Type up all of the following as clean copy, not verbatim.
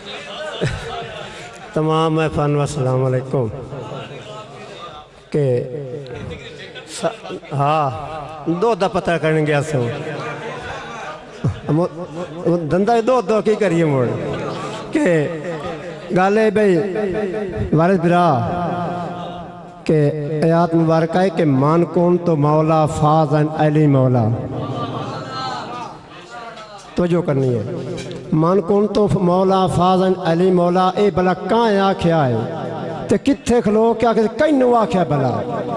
تمام احفان و السلام علیکم کہ ہاں دو دا پتہ کرنے گیا سو دندہ دو کی کریے موڑ کہ گالے بھئی وارث برا کہ آیات مبارکہ ہے کہ مان کون تو مولا فاضن علی مولا توجہ کرنی ہے مان کون تو مولا فاضن علی مولا اے بلا کائیں آکھیا ہے تے کتھے کھلو کیا کہ کئی نو آکھیا بلا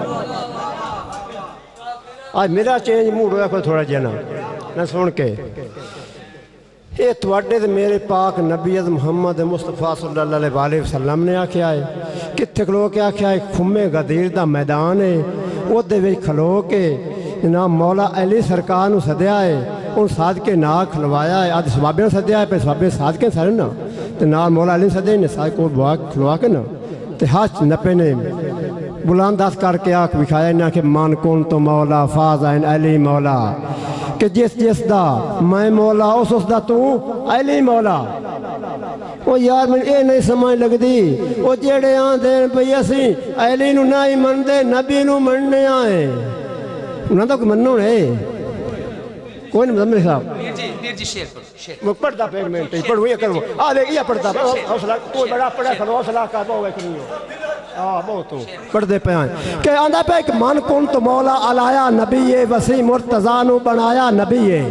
آج میرا چینج موڈ ہویا کوئی تھوڑا جنا نہ سن کے اے تواڈے میرے پاک نبی محمد مصطفیٰ صلی اللہ علیہ وسلم نے آکھیا ہے کتھے کھلو کیا آکھیا ہے خمے غدیر دا میدان ہے وہ دے وچ کھلو کے جناب مولا علی سرکار نو سدیا ہے ان صادقے نا کھلوایا ہے آدھ سبابے نے سدیا ہے پہ سبابے صادقے سارے نا تے نال مولا علی سدے نے صادق کو بوا کھلوا کے نا تے ہاتھ نپے نے بلانداز کر کے آنکھ بکھایا نا کہ مان کون تو مولا فاضن علی مولا کہ جس دا میں مولا اس دا تو علی مولا وہ یار میں اے نہیں سمجھ لگ دی وہ جیڑے آن دین پہ اسی علی نو نہ ہی من دے نبی نو مننے آئے انہاں دا کوئی منو ہے کوئی نہیں مزمل صاحب جی شیر وہ پڑھتا پہ ایک منٹ پڑھو یہ کرو دیکھ یہ پڑھتا حوصلہ کوئی بڑا پڑھا کرو حوصلہ کا بہو ایک نہیں ہو بہت ہو پڑھ دے پہ آئیں کہ آندھا پہ ایک مان کون تو مولا علایا نبی وسیع مرتضیٰ نو بنایا نبی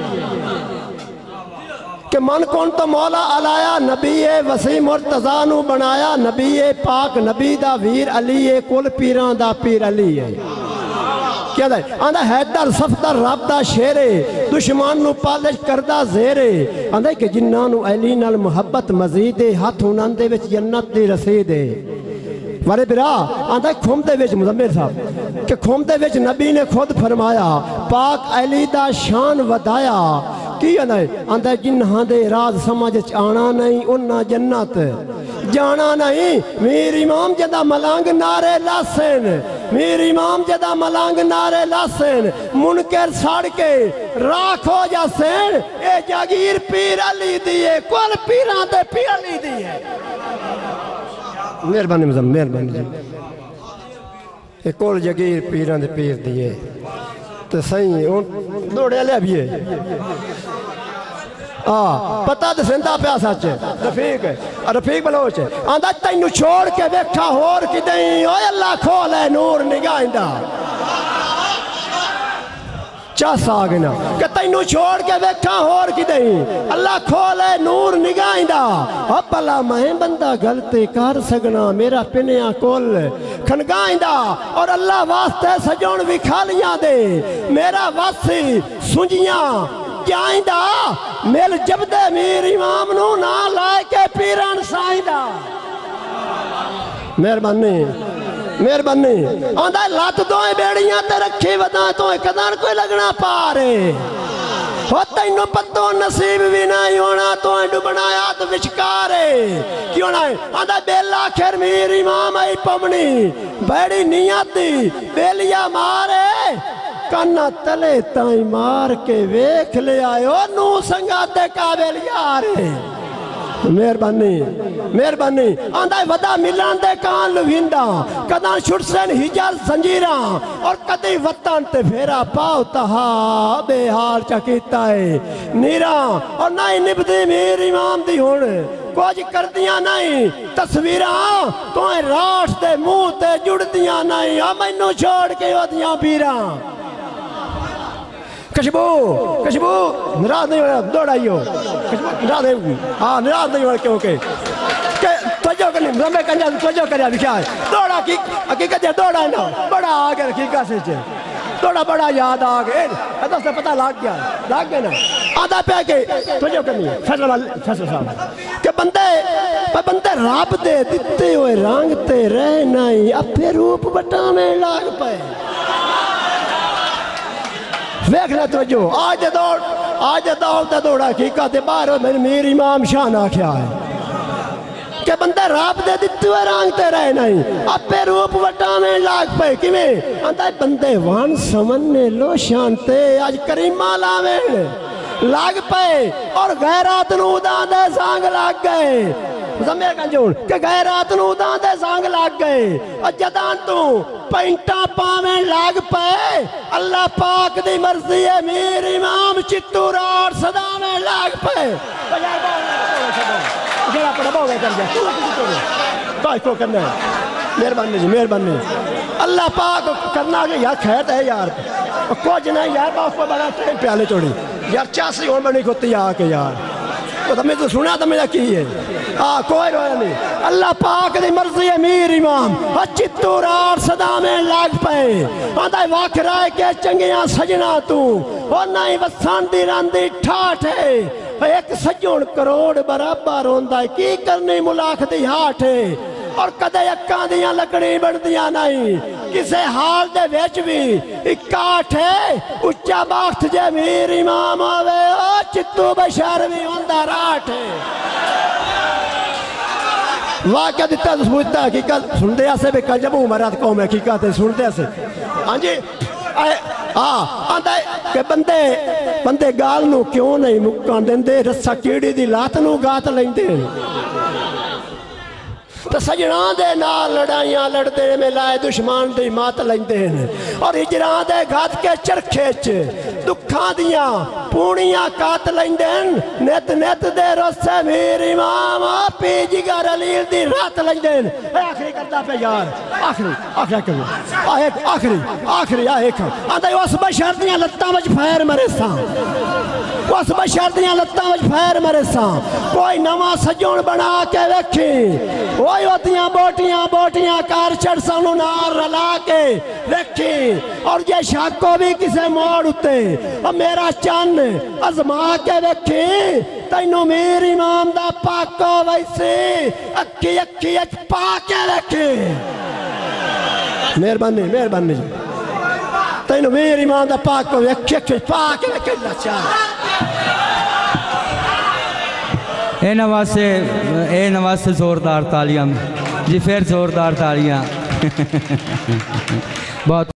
کہ من کون تو مولا علایا نبی وسیع مرتضیٰ نو بنایا نبی پاک نبی دا ویر علی کل پیران دا پیر علی ہے کیا دائے آندھا حیدر صفدر رب دا شیرے دشمان نو پالش کردہ زیرے آندھا کہ جنانو علی نال محبت مزیدے ہاتھ ہونان دے وچ جنت دی رسیدے وارے برا آندھا کھوم دے وچ مزمل صاحب کہ کھوم دے وچ نبی نے خود فرمایا پاک علی دا شان ودایا کی آندھا جنہاں دے راز سمجھ آنا نہیں انہاں جنت جانا نہیں میر امام جدہ ملانگ نارے لاسن میر امام جدہ ملانگ نارے لاسن منکر ساڑ کے راکھ ہو جاسن اے جاگیر پیر علی دیئے کول پیران دے پیر علی دیئے مہربانی مزم مہربانی جی اے کول جاگیر پیران دے پیر دیئے تو صحیح دوڑے لے بھی ہے پتہ دے سندہ پہ سچ ہے رفیق ہے رفیق بلوچ ہے آندھا تینو چھوڑ کے بیٹھا ہور کی دیں اوہ اللہ کھولے نور نگاہندہ چاس آگنا کہ تینو چھوڑ کے بیٹھا ہور کی دیں اللہ کھولے نور نگاہندہ اب اللہ میں بندہ غلطی کر سگنا میرا پنیاں کول کھنگاہندہ اور اللہ واسطے سجون وکھالیاں دے میرا واسی سنجیاں جائندہ میل جب دے میر امام نو نہ لائے کے پیران سائندہ مہربانی مہربانی آندھا لات دوئیں بیڑیاں تے رکھی ودائیں تو کدان کوئی لگنا پارے ہوتا انہوں پتوں نصیب بھی نہیں ہونا تو ڈبنا یاد وچکارے کیوں نہیں آندھا بیلا کھر میر امام آئی پمنی بیڑی نیت دی بیلیا مارے کنا تلے تائیں مار کے ویکھ لے آئے نو سنگاتے قابل یارے مہربانی مہربانی آندھائی ودا ملان دے کان لوہندہ کدان شرسن ہجال زنجیران اور کدی وطن تے پھیرا پاؤ تہا بے حال چکیتا ہے نیران اور نائی نبدی میر امام دی ہونے کچھ کر دیا نہیں تصویران تو راش دے منہ تے جڑ دیا نہیں ہمیں چھوڑ کے ہو دیا پیران کشبو نراز نہیں ہونا دوڑائیو نراز نہیں ہوگی نراز نہیں ہونا کیونکہ توجہ کرنی مزمے کنجا توجہ کریا لکھا ہے دوڑا حقیقت ہے دوڑا ہے نا بڑا آگے حقیقت سے دوڑا بڑا یاد آگے ایسا سے پتہ لاگ گیا نا آدھا پہ کہ توجہ کرنی ہے فیصل صاحب کہ بندے راب دے دیتے ہوئے رانگتے رہ نہیں اپنے روپ بٹانے لاگ پہ ویکھنا توجہ آج دوڑ تے دوڑا حقیقت بار میری امام شان آکھیا ہے کہ بندے راب دے دیتے ہوئے رانگتے رہے نہیں اپنے روپ وٹانے لاگ پہ کیویں آندھا بندے وان سمنے لو شانتے آج کریمہ لاویں لگ پے اور غیرات نو اُداں دے سانگ لگ گئے زمیر کنجون کہ غیرات نو اُداں دے سانگ لگ گئے اور جدان تو پینٹا پاویں لگ پے اللہ پاک دی مرضی ہے میر امام چتو راڑ صدامیں لگ پے جڑا پڑا بہو گئے کر جائے تو کو کرنا ہے مہربانی جی مہربانی اللہ پاک کرنا کہ یار خیر ہے یار کچھ نہیں یار باپ کو بڑا ٹائم پیالے چوڑی یار چاسی ہون بڑی کھوتی آکے یار تو تمہیں تو سنا تمہیں کی ہے کوئی رویا نہیں اللہ پاک دی مرضی امیر امام چتو راڑ صدا میں لگ پے آدھائی واقع رائے کے چنگیاں سجنا تو اور نہیں وسان دی راندی ٹھاٹ ہے ایک سجون کروڑ برابر ہوندہ ہے کی کرنی ملاک دی ہاٹ ہے اور کدے یکاں دیاں لکڑی بڑھ دیاں نہیں کسے حال دے ویچ بھی اکاٹھ ہے اچھا باخت جے میر امام آوے چتو بشار بھی ہوندہ راٹ ہے واقعہ دیتا ہے سمجھتا ہے حقیقت سن دیا سے بھی کل جب عمرات قوم حقیقت ہے سن دیا سے ہاں جی آندھا ہے کہ بندے گال نو کیوں نہیں مکان دیں دے رسا کیڑی دی لات نو گات لیں دے تو سجنان دے نال لڑائیاں لڑ دے میں لائے دشمان دی مات لیں دے اور ہجران دے گھات کے چرکھیچ دکھان دیاں پونیاں کات لیں دے نیت دے رسے میر امام پی جگر علیل دی رات لیں دے آخری کردہ پہ یار آخری آدھائی اس بشر دیاں لتاں وچ پھیر مرے ساں اس بشر دیاں لتاں وچ پھیر مرے ساں کوئی نواں سجون بنا کے ویکھی وہی ہوتیاں بوٹیاں کار چڑھ سانو نار رلا کے رکھی اور یہ شاک کو بھی کسے موڑ اتے اور میرا چند ازما کے رکھی تینو میر امام دا پاکو ویسے اکی اچ پاکے رکھی مہربانی تینو میر امام دا پاکو اکی اچ پاکے رکھی اللہ چاہ اے نواز سے زوردار تالیاں جی پھر زوردار تالیاں بہت